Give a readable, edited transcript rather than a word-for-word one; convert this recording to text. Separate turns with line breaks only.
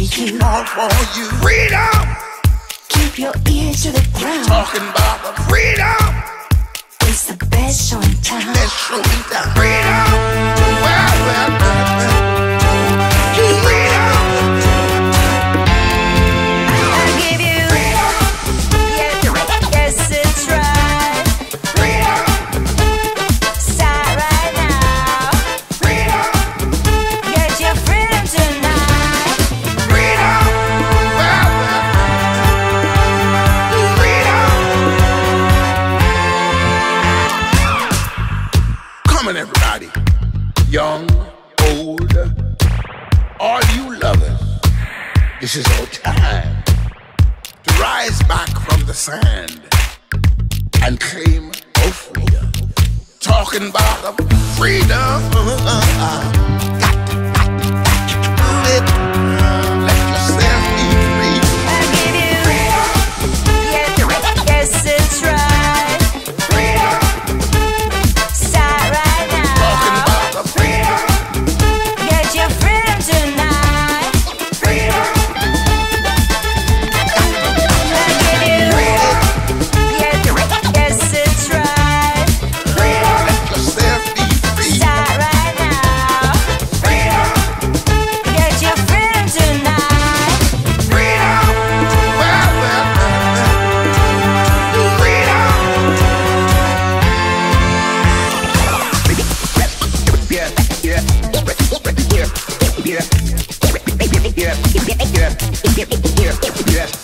you.
All for you. Freedom.
Keep your ears to the ground.
Talking about the freedom.
It's the best show in town.
Best show in town. Freedom. Well. Freedom.
I'll give you freedom. Yes, it's right.
Freedom.
Start right now.
Freedom.
Get your freedom tonight.
Freedom. Well. Freedom. Come on, everybody. Young, old, all you lovers. This is our time to rise back from the sand and claim our freedom. Talking about the freedom. Let yourself be free.
I'll give you freedom. Yes, it's right.
Freedom.
Start right
Talking
now.
about the freedom.
Get your freedom tonight.
Freedom.
I'll give you freedom. Yes, it's right.
Freedom. Let yourself be free.
Start right now.
Freedom.
Get your freedom tonight.
Freedom. Well. Freedom. Yeah.